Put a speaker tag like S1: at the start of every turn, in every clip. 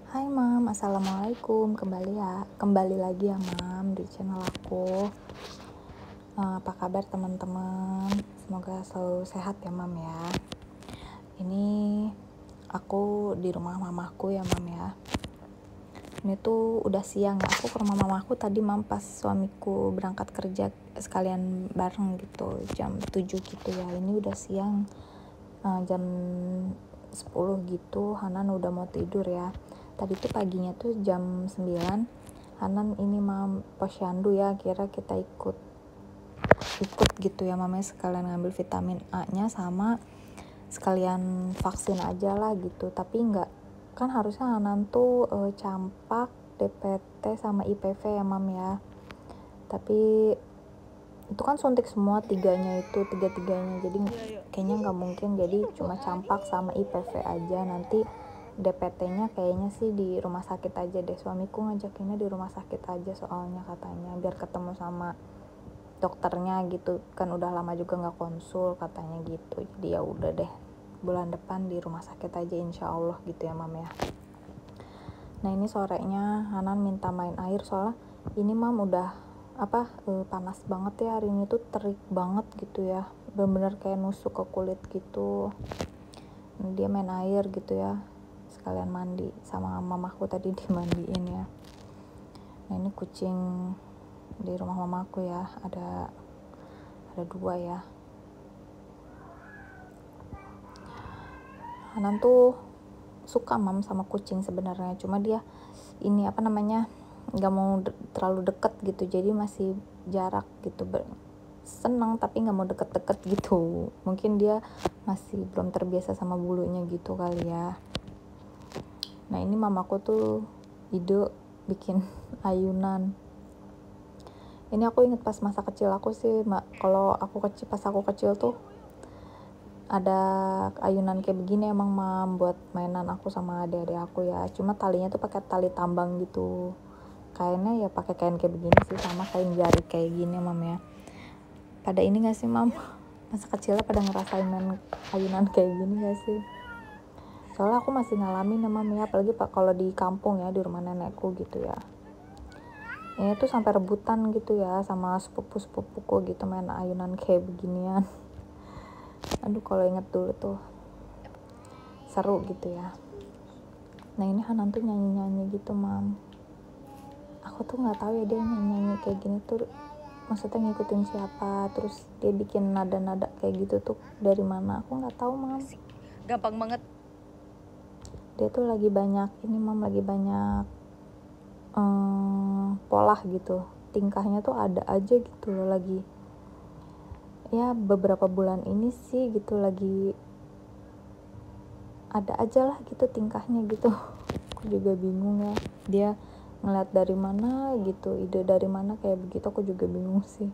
S1: Hai Mam, Assalamualaikum. Kembali lagi ya Mam di channel aku. Apa kabar teman-teman? Semoga selalu sehat ya Mam ya. Ini aku di rumah mamaku ya Mam ya. Ini tuh udah siang ya. Aku ke rumah mamaku tadi Mam pas suamiku berangkat kerja sekalian bareng gitu. Jam 7 gitu ya. Ini udah siang, jam 10 gitu. Hanan udah mau tidur ya. Tadi tuh paginya tuh jam 9 Hanan ini Mam posyandu ya, kira kita ikut gitu ya mamanya, sekalian ngambil vitamin A nya sama sekalian vaksin aja lah gitu. Tapi enggak, kan harusnya Hanan tuh campak, DPT sama IPV ya Mam ya. Tapi itu kan suntik semua tiga-tiganya, jadi kayaknya nggak mungkin, jadi cuma campak sama IPV aja. Nanti DPT-nya kayaknya sih di rumah sakit aja deh, suamiku ngajakinnya di rumah sakit aja soalnya, katanya biar ketemu sama dokternya gitu kan, udah lama juga nggak konsul katanya gitu. Jadi ya udah deh, bulan depan di rumah sakit aja insya Allah gitu ya Mam ya. Nah ini sorenya Hanan minta main air, soalnya ini Mam udah panas banget ya hari ini tuh, terik banget gitu ya, bener-bener kayak nusuk ke kulit gitu. Nah, dia main air gitu ya, sekalian mandi sama mamaku tadi dimandiin ya. Nah ini kucing di rumah mamaku ya, ada dua ya. Hanan tuh suka Mam sama kucing sebenarnya, cuma dia ini nggak mau terlalu deket gitu, jadi masih jarak gitu. Seneng tapi nggak mau deket-deket gitu, mungkin dia masih belum terbiasa sama bulunya gitu kali ya. Nah ini mamaku tuh ide bikin ayunan. Ini aku inget pas masa kecil aku sih, kalau pas aku kecil tuh ada ayunan kayak begini emang Mam, buat mainan aku sama adik-adik aku ya. Cuma talinya tuh pakai tali tambang gitu, kainnya ya pakai kain kayak begini sih, sama kain jari kayak gini Mam ya. Pada ini gak sih Mam, masa kecilnya pada ngerasain main ayunan kayak gini gak sih? Soalnya aku masih ngalamin ya Mam ya, apalagi kalau di kampung ya, di rumah nenekku gitu ya. Ini tuh sampai rebutan gitu ya sama sepupu-sepupuku gitu, main ayunan kayak beginian. Aduh kalau inget dulu tuh seru gitu ya. Nah ini Hanan tuh nyanyi-nyanyi gitu Mam. Aku tuh nggak tahu ya dia nyanyi kayak gini tuh maksudnya ngikutin siapa, terus dia bikin nada-nada kayak gitu tuh dari mana, aku nggak tahu Mam.
S2: Gampang banget.
S1: Dia tuh lagi banyak ini Mam, lagi banyak pola gitu, tingkahnya tuh ada aja gitu loh, lagi ya beberapa bulan ini sih gitu lagi ada aja lah gitu tingkahnya gitu. Aku juga bingung ya, dia ngeliat dari mana gitu, ide dari mana kayak begitu, aku juga bingung sih.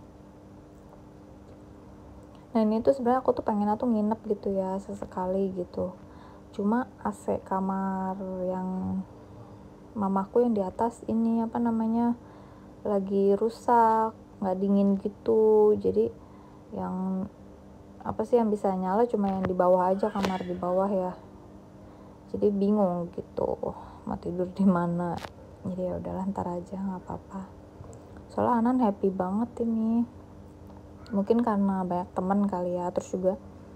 S1: Nah ini tuh sebenarnya aku tuh pengen nginep gitu ya sesekali gitu, cuma AC kamar yang mamaku yang di atas ini lagi rusak, nggak dingin gitu. Jadi yang yang bisa nyala cuma yang di bawah aja, kamar di bawah ya. Jadi bingung gitu mau tidur di mana. Jadi ya udahlah ntar aja, nggak apa-apa. Soalnya Anan happy banget ini, mungkin karena banyak teman kali ya. Terus juga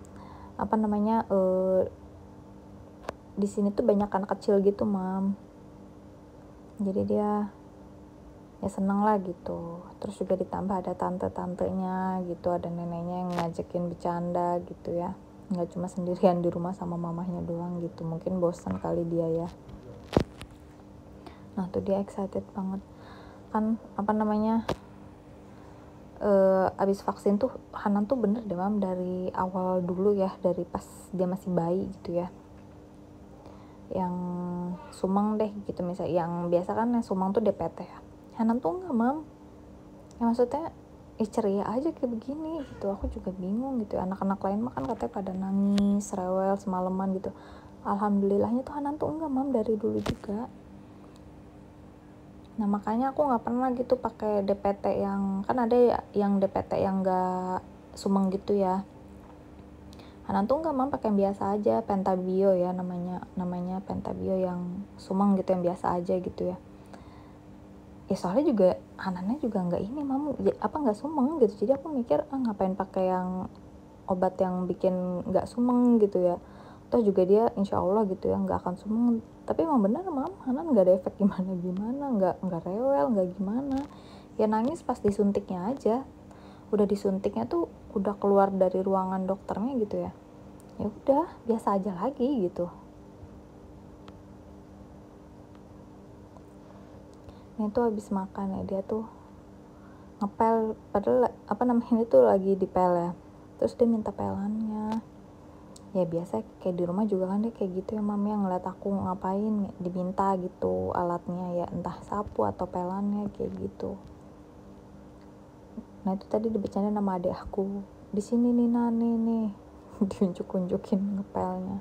S1: di sini tuh banyak anak kecil gitu Mam, jadi dia ya seneng lah gitu. Terus juga ditambah ada tante-tantenya gitu, ada neneknya yang ngajakin bercanda gitu ya, nggak cuma sendirian di rumah sama mamahnya doang gitu, mungkin bosan kali dia ya. Nah tuh dia excited banget kan, abis vaksin tuh Hanan tuh bener deh Mam, dari awal dulu ya, dari pas dia masih bayi gitu ya, yang sumeng deh gitu, misalnya yang biasa kan yang sumeng tuh DPT ya, Hanan tuh enggak Mam, ya maksudnya ceria aja kayak begini gitu. Aku juga bingung gitu, anak-anak lain mah kan katanya pada nangis, rewel semalaman gitu. Alhamdulillahnya tuh Hanan tuh enggak Mam, dari dulu juga. Nah makanya aku nggak pernah gitu pakai DPT yang, kan ada yang DPT yang nggak sumeng gitu ya, Hanan tuh enggak, mam, pakai yang biasa aja, Pentabio ya namanya Pentabio yang sumeng gitu, yang biasa aja gitu ya. Ya soalnya juga Hanannya juga enggak ini, mam, enggak sumeng gitu. Jadi aku mikir ngapain pakai yang obat yang bikin enggak sumeng gitu ya. Toh juga dia insya Allah gitu ya enggak akan sumeng. Tapi emang bener, mam, Hanan enggak ada efek gimana, enggak rewel, enggak gimana. Ya nangis pas disuntiknya aja. Udah disuntiknya tuh udah keluar dari ruangan dokternya gitu ya. Ya udah biasa aja lagi gitu. Ini tuh habis makan ya, dia tuh ngepel, padahal itu lagi dipel ya, terus dia minta pelannya. Ya biasa kayak di rumah juga kan dia kayak gitu ya, mam, yang ngeliat aku ngapain diminta gitu alatnya ya, entah sapu atau pelannya kayak gitu. Nah itu tadi dibercandain sama adik aku, di sini nih Nani nih diunjuk-unjukin ngepelnya.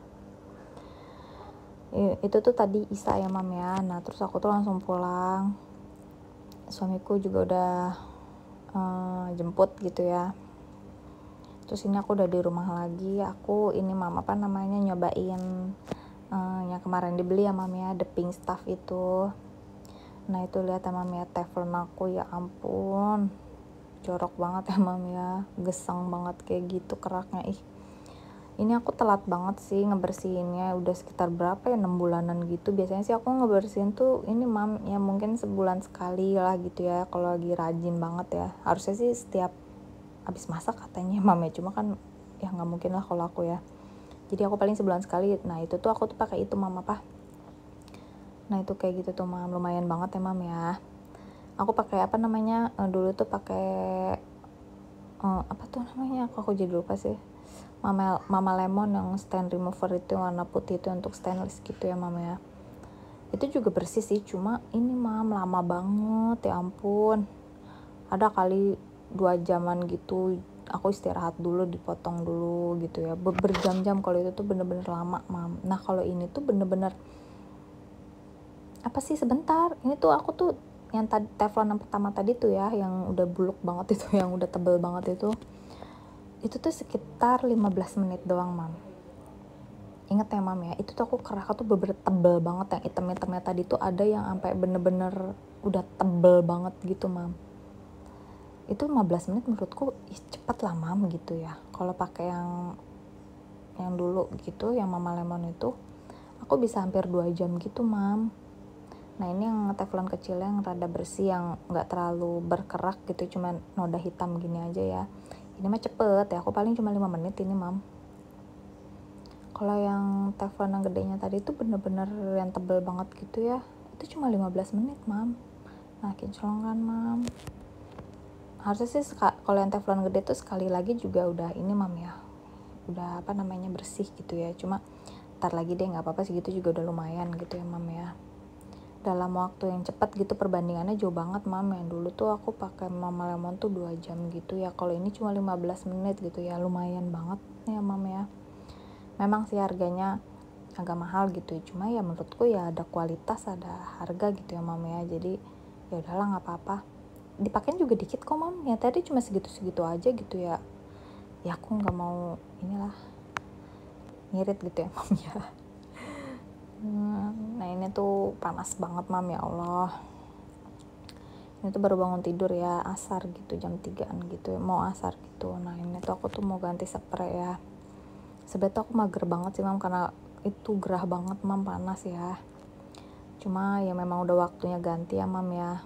S1: Itu tuh tadi Isa ya, mam ya. Nah terus aku tuh langsung pulang, suamiku juga udah jemput gitu ya. Terus ini aku udah di rumah lagi. Aku ini, mam, nyobain yang kemarin dibeli ya, mam ya, the pink stuff itu. Nah itu lihat ya, mam ya, teflon aku, ya ampun, jorok banget ya, mam ya, gesang banget kayak gitu keraknya. Ini aku telat banget sih ngebersihinnya, udah sekitar berapa ya, 6 bulanan gitu. Biasanya sih aku ngebersihin tuh ini, mam, ya mungkin sebulan sekali lah gitu ya, kalau lagi rajin banget ya. Harusnya sih setiap habis masak katanya, mam ya, cuma kan ya nggak mungkin lah kalau aku ya. Jadi aku paling sebulan sekali. Nah itu tuh aku tuh pakai itu, mam, nah itu kayak gitu tuh, mam, lumayan banget ya, mam ya. Aku pakai dulu tuh pakai aku jadi lupa sih, Mama Lemon yang stain remover itu warna putih itu untuk stainless gitu ya, mam ya. Itu juga bersih sih, cuma ini, mam, lama banget ya ampun. Ada kali 2 jaman gitu aku istirahat dulu, dipotong dulu gitu ya, berjam-jam. Kalau itu tuh bener-bener lama, mam. Nah kalau ini tuh bener-bener sebentar. Ini tuh aku tuh yang tadi teflon yang pertama tadi tuh ya, yang udah buluk banget itu, yang udah tebel banget itu tuh sekitar 15 menit doang, mam. Ingat ya, mam ya, itu tuh aku kerak tuh bener-bener tebel banget. Yang hitam-hitamnya tadi tuh ada yang sampai bener-bener udah tebel banget gitu, mam. Itu 15 menit menurutku cepet lah, mam, gitu ya. Kalau pakai yang dulu gitu, yang Mama Lemon itu, aku bisa hampir 2 jam gitu, mam. Nah ini yang teflon kecil yang rada bersih, yang gak terlalu berkerak gitu, cuma noda hitam gini aja ya. Ini mah cepet ya, aku paling cuma 5 menit ini, mam. Kalau yang teflon yang gedenya tadi itu bener-bener yang tebel banget gitu ya, itu cuma 15 menit, mam. Nah kinclong kan, mam. Harusnya sih kalau yang teflon gede tuh sekali lagi juga udah ini, mam ya, udah bersih gitu ya. Cuma ntar lagi deh, gak apa-apa segitu juga udah lumayan gitu ya, mam ya. Dalam waktu yang cepat gitu, perbandingannya jauh banget, mam. Yang dulu tuh aku pakai Mama Lemon tuh 2 jam gitu ya, kalau ini cuma 15 menit gitu ya, lumayan banget ya, mam ya. Memang sih harganya agak mahal gitu, cuma ya menurutku ya ada kualitas, ada harga gitu ya, mam ya. Jadi ya udahlah, nggak apa-apa. Dipakein juga dikit kok, mam ya, tadi cuma segitu-segitu aja gitu ya. Ya aku nggak mau inilah ngirit gitu ya, mam ya. Nah ini tuh panas banget, mam, ya Allah. Ini tuh baru bangun tidur ya, asar gitu, jam 3-an gitu, mau asar gitu. Nah ini tuh aku tuh mau ganti spray ya. Sebenarnya tuh aku mager banget sih, mam, karena itu gerah banget, mam, panas ya. Cuma ya memang udah waktunya ganti ya, mam ya.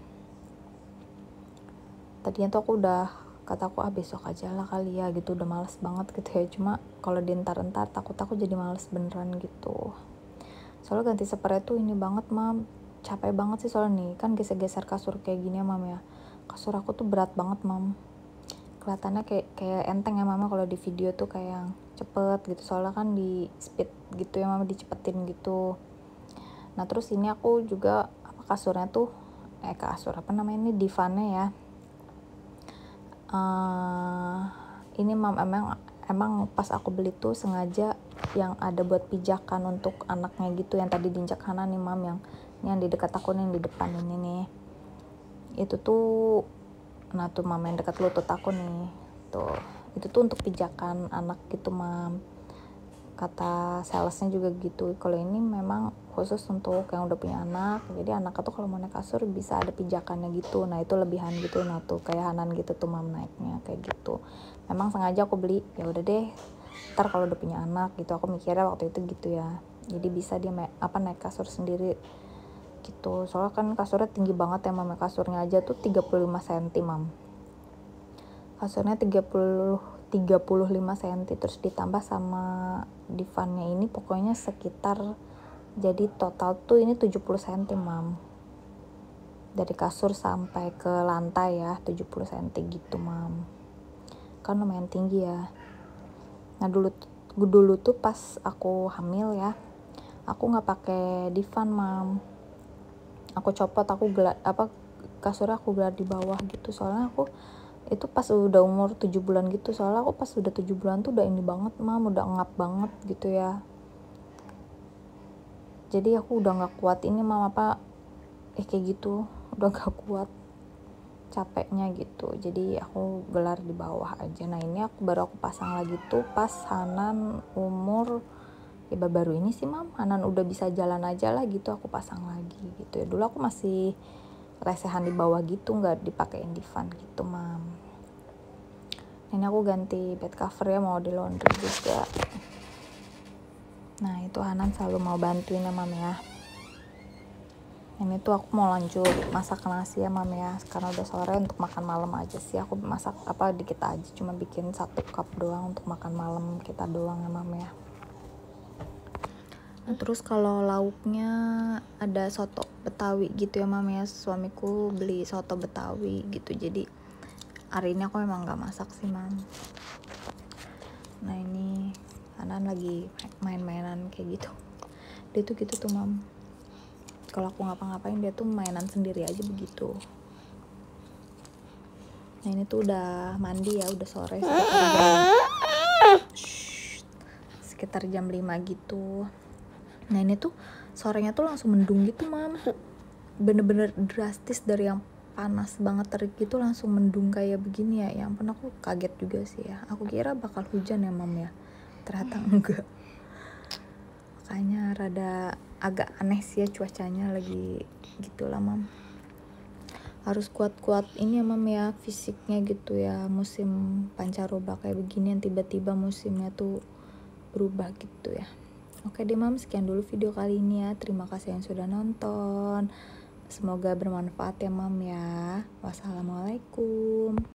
S1: Tadinya tuh aku udah kataku besok aja lah kali ya gitu, udah males banget gitu ya. Cuma kalau dientar-entar takut aku jadi males beneran gitu. Soalnya ganti spray tuh ini banget, mam, capek banget sih soalnya nih kan geser-geser kasur kayak gini ya, mam ya. Kasur aku tuh berat banget, mam. Kelihatannya kayak enteng ya, mama, kalau di video tuh kayak yang cepet gitu, soalnya kan di speed gitu ya, mama, dicepetin gitu. Nah terus ini aku juga kasurnya tuh ini divannya ya, ini, mam, emang pas aku beli tuh sengaja yang ada buat pijakan untuk anaknya gitu, yang tadi diinjak Hanan nih, mam, yang di dekat aku nih, yang di depan ini nih. Itu tuh, nah tuh, mam, yang dekat lutut aku nih tuh, itu tuh untuk pijakan anak gitu, mam. kata salesnya juga gitu, kalau ini memang khusus untuk yang udah punya anak, jadi anaknya tuh kalau mau naik kasur bisa ada pijakannya gitu. Nah itu lebihan gitu, nah tuh kayak Hanan gitu tuh mam naiknya kayak gitu. Memang sengaja aku beli, ya udah deh ntar kalau udah punya anak gitu, aku mikirnya waktu itu gitu ya, jadi bisa dia naik kasur sendiri gitu. Soalnya kan kasurnya tinggi banget ya mam, kasurnya aja tuh 35 cm mam, kasurnya 35 cm, terus ditambah sama divannya ini pokoknya sekitar, jadi total tuh ini 70 cm mam, dari kasur sampai ke lantai ya 70 cm gitu mam, kan lumayan tinggi ya. Nah dulu tuh pas aku hamil ya, aku nggak pakai divan mam, aku copot, aku kasurnya aku gelar di bawah gitu. Soalnya aku itu pas udah umur 7 bulan gitu, soalnya aku pas udah 7 bulan tuh udah ini banget mam, udah ngap banget gitu ya, jadi aku udah nggak kuat ini mam, kayak gitu, udah nggak kuat capeknya gitu, jadi aku gelar di bawah aja. Nah ini baru aku pasang lagi tuh pas Hanan umur ya baru ini sih mam, Hanan udah bisa jalan aja lah gitu, aku pasang lagi gitu ya. Dulu aku masih lesehan di bawah gitu, nggak dipakein divan gitu mam. Ini aku ganti bed cover ya, mau di laundry juga. Nah itu Hanan selalu mau bantuin ya mam ya. Ini tuh aku mau lanjut masak nasi ya mam ya, karena udah sore, untuk makan malam aja sih. Aku masak dikit aja, cuma bikin 1 cup doang untuk makan malam kita doang ya mam ya. Nah, terus kalau lauknya ada soto Betawi gitu ya mam ya, suamiku beli soto Betawi gitu, jadi hari ini aku memang nggak masak sih mam. Nah ini Hanan lagi main-mainan kayak gitu, dia tuh gitu tuh mam, kalau aku ngapa-ngapain dia tuh mainan sendiri aja begitu. Nah ini tuh udah mandi ya, udah sore sekitar jam 5 gitu. Nah ini tuh sorenya tuh langsung mendung gitu mam, bener-bener drastis, dari yang panas banget terik gitu langsung mendung kayak begini ya. Ya ampun, aku kaget juga sih ya, aku kira bakal hujan ya mam ya, ternyata enggak. Makanya rada agak aneh sih ya cuacanya lagi gitulah mam. Harus kuat-kuat ini ya mam ya, fisiknya gitu ya, musim pancaroba kayak begini yang tiba-tiba musimnya tuh berubah gitu ya. Oke deh mam, sekian dulu video kali ini ya, terima kasih yang sudah nonton, semoga bermanfaat ya mam ya. Wassalamualaikum.